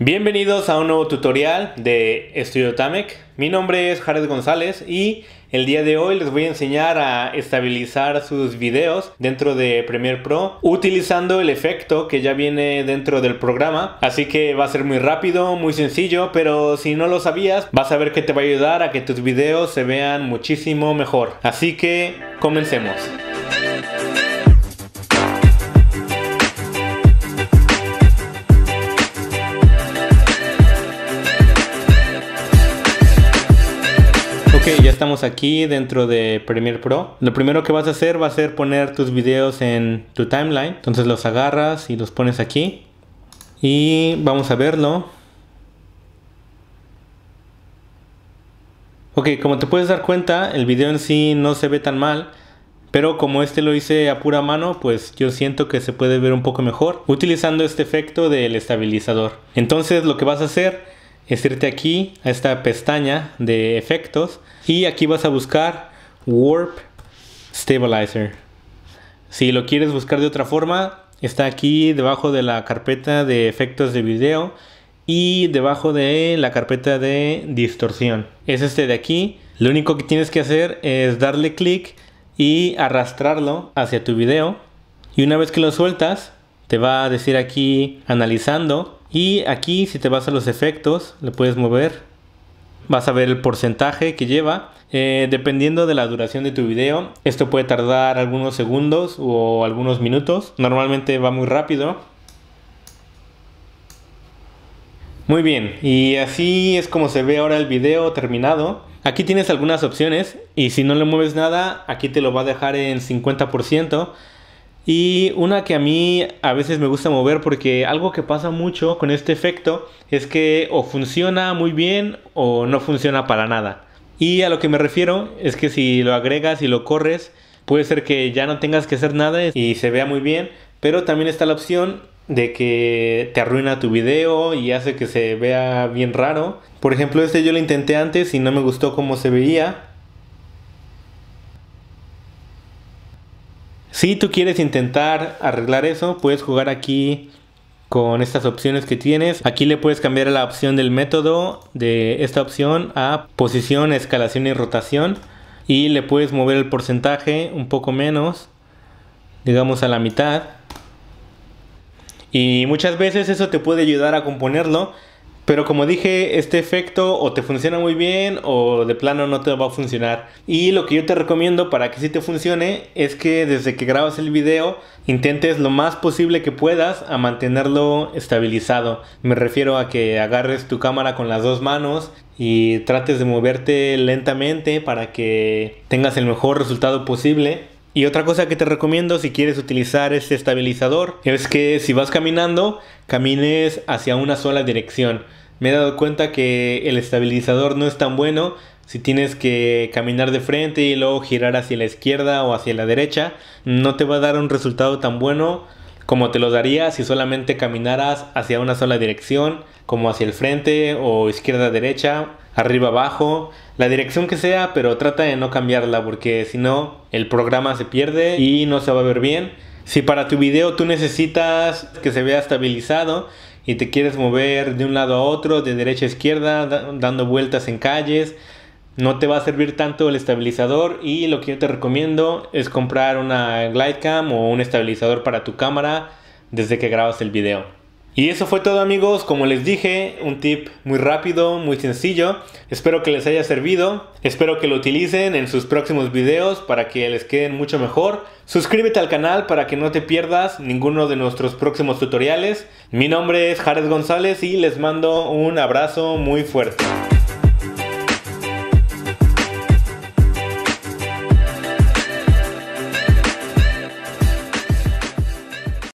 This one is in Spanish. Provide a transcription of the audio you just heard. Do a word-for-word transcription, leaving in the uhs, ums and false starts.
Bienvenidos a un nuevo tutorial de StudioTamec. Mi nombre es Jared González y el día de hoy les voy a enseñar a estabilizar sus videos dentro de Premiere Pro utilizando el efecto que ya viene dentro del programa. Así que va a ser muy rápido, muy sencillo, pero si no lo sabías vas a ver que te va a ayudar a que tus videos se vean muchísimo mejor. Así que comencemos. Ok, ya estamos aquí dentro de Premiere Pro. Lo primero que vas a hacer va a ser poner tus videos en tu timeline. Entonces los agarras y los pones aquí. Y vamos a verlo. Ok, como te puedes dar cuenta, el video en sí no se ve tan mal. Pero como este lo hice a pura mano, pues yo siento que se puede ver un poco mejor utilizando este efecto del estabilizador. Entonces lo que vas a hacer es irte aquí a esta pestaña de efectos y aquí vas a buscar Warp Stabilizer. Si lo quieres buscar de otra forma, está aquí debajo de la carpeta de efectos de video y debajo de la carpeta de distorsión. Es este de aquí. Lo único que tienes que hacer es darle clic y arrastrarlo hacia tu video, y una vez que lo sueltas te va a decir aquí analizando. Y aquí si te vas a los efectos, le puedes mover. Vas a ver el porcentaje que lleva. Eh, dependiendo de la duración de tu video, esto puede tardar algunos segundos o algunos minutos. Normalmente va muy rápido. Muy bien, y así es como se ve ahora el video terminado. Aquí tienes algunas opciones y si no le mueves nada, aquí te lo va a dejar en cincuenta por ciento. Y una que a mí a veces me gusta mover, porque algo que pasa mucho con este efecto es que o funciona muy bien o no funciona para nada. Y a lo que me refiero es que si lo agregas y lo corres, puede ser que ya no tengas que hacer nada y se vea muy bien, pero también está la opción de que te arruina tu video y hace que se vea bien raro. Por ejemplo, este yo lo intenté antes y no me gustó cómo se veía. Si tú quieres intentar arreglar eso, puedes jugar aquí con estas opciones que tienes. Aquí le puedes cambiar la opción del método de esta opción a posición, escalación y rotación. Y le puedes mover el porcentaje un poco menos, digamos a la mitad. Y muchas veces eso te puede ayudar a componerlo. Pero como dije, este efecto o te funciona muy bien o de plano no te va a funcionar. Y lo que yo te recomiendo para que sí te funcione es que desde que grabas el video intentes lo más posible que puedas a mantenerlo estabilizado. Me refiero a que agarres tu cámara con las dos manos y trates de moverte lentamente para que tengas el mejor resultado posible. Y otra cosa que te recomiendo si quieres utilizar este estabilizador es que si vas caminando, camines hacia una sola dirección. Me he dado cuenta que el estabilizador no es tan bueno si tienes que caminar de frente y luego girar hacia la izquierda o hacia la derecha. No te va a dar un resultado tan bueno como te lo daría si solamente caminaras hacia una sola dirección, como hacia el frente o izquierda derecha, arriba abajo, la dirección que sea, pero trata de no cambiarla porque si no el programa se pierde y no se va a ver bien. Si para tu video tú necesitas que se vea estabilizado y te quieres mover de un lado a otro, de derecha a izquierda, dando vueltas en calles, no te va a servir tanto el estabilizador, y lo que yo te recomiendo es comprar una GlideCam o un estabilizador para tu cámara desde que grabas el video. Y eso fue todo, amigos. Como les dije, un tip muy rápido, muy sencillo. Espero que les haya servido. Espero que lo utilicen en sus próximos videos para que les queden mucho mejor. Suscríbete al canal para que no te pierdas ninguno de nuestros próximos tutoriales. Mi nombre es Jared González y les mando un abrazo muy fuerte.